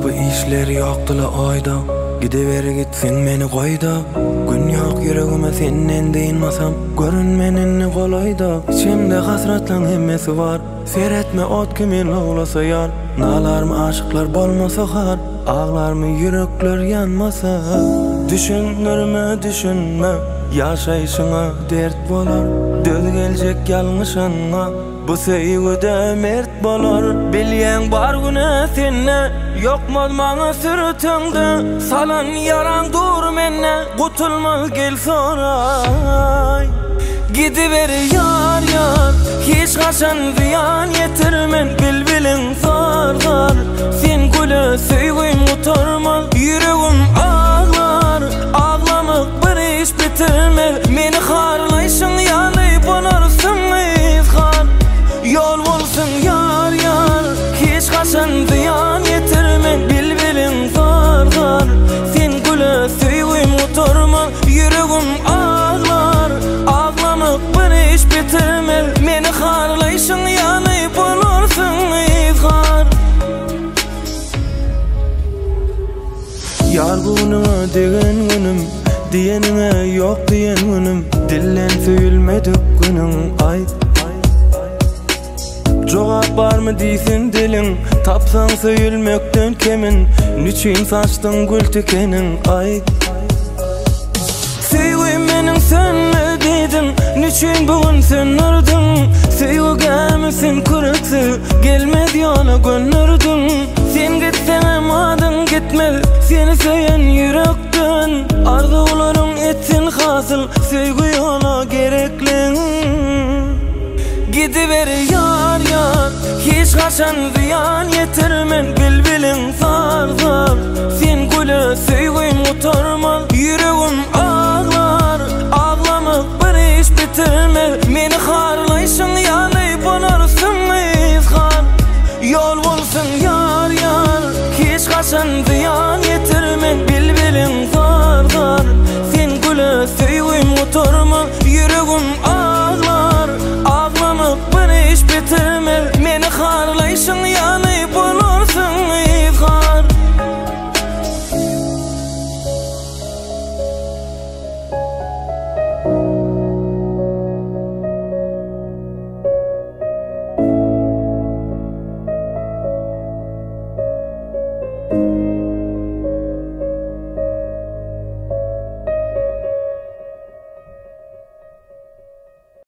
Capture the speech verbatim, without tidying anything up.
Bu işler yokdula oyda, gidiveri gitsin meni koyda. Gün yok yüreğime senden deyinmasam, görünmenin kolayda. İçimde hasratlan hemmesi var, seyretme ot kimin oğlasa yar. Nalarmı aşıklar bolmasa har, ağlarmı yürekler yanmasa. Düşünürme düşünme, yaşayışına dert bolar. Döl gelecek yalmışına, bu sevgide mert bolar. Bilyen bar güne senne, yokmaz mana sürtüngde. Salan yaran dur menne, kutulmaz gel soray. Gidiver yar yar, hiç kaçan ziyan yetirmen. Bilbilin zar zar, sen gülü sevgim utarmaz. Yüreğim ağlar, ağlamak bir iş bitirmez. Meni harlayşın yanayıp onarsın izhar. Yol bulsun yar yar, hiç kaçan ziyan yetirmen. Bilbilin zar zar, sen gülü sevgim utarmaz. Yüreğim ağlar, ağlamak bir iş bitirmez. Meni harlayşın yanayıp onarsın izhar. Yar bununa degen günüm, diyenine yok diyen günüm. Dillen söyülmedik günüm ay. Cevap var mı deysin dilin, tapsan söyülmekten kemin. Niçin saçtın gül tükenin ay. Sevgim benim sen mi dedin, niçin bugün sen nırdın. Sevgimisin kırıktı, gelmez yola gönürdün. Sen gitsen adın gitmez, seni seven yürekten. Arzuların etsin hasıl, sevgi yola gerekli. Gidiver yar yar, hiç kaçan ziyan yetirmen. Bilbilin zar zar, sen gülü sevgim utarmaz. Yüreğim ağlar, ağlamak bir iş bitirmez. Meni harlayşın yanayıp onarsın izhar. Yol bulsun yar yar, hiç kaçan ziyan yetirmen. Bilbilin zar zar, sen gülü sevgim utarmaz. Yüreğim ağlar, ağlamak bir iş bitirmez. Meni harlayşın